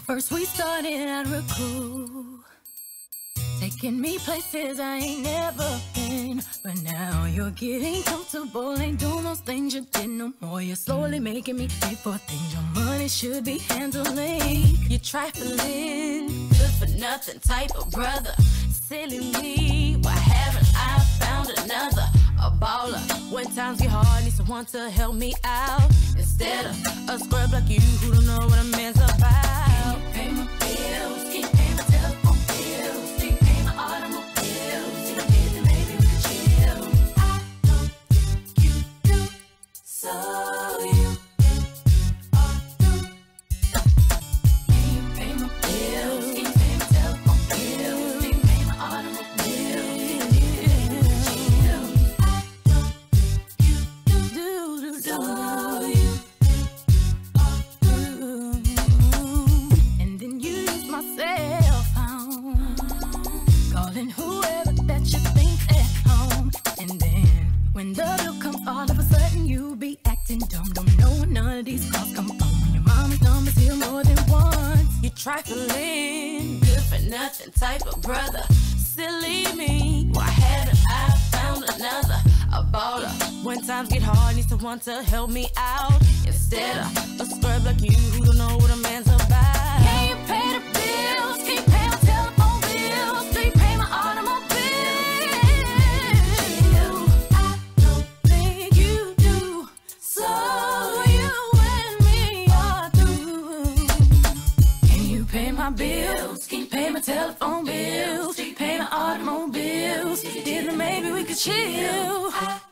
First we started out real cool, taking me places I ain't never been. But now you're getting comfortable, ain't doing those things you did no more. You're slowly making me pay for things your money should be handling. You're trifling, good for nothing type of brother. Silly me, why haven't I found another? A baller, when times get hard, need someone to help me out. Instead of a scrub like you who don't know what a man's about. Can you pay my bills? Can you pay my telephone bills? Can you pay my automobiles? If I did, then maybe we could chill. I don't think you do, so you are through. Can you pay my bills? Can you pay my telephone bills? Can you pay my automobiles? If I did, then maybe we could chill. I don't think you do, so you are through. And then you use my cell phone, calling whoever that you think at home. And then when the bill comes, all of a sudden you be acting dumb. Don't know where none of these calls come from. When your mama's number's here more than once. You trifling, good for nothing type of brother. Silly me, why haven't I found another? A baller, when times get hard, need someone to help me out. Instead of a scrub like you who don't know what a man's about. Can you pay the bills? Can you pay my telephone bills? Do you pay my automobile? I don't think you do, so you and me are through. Can you pay my bills? Can you pay my telephone bills? Do you pay my automobiles? If you did, then maybe we could chill.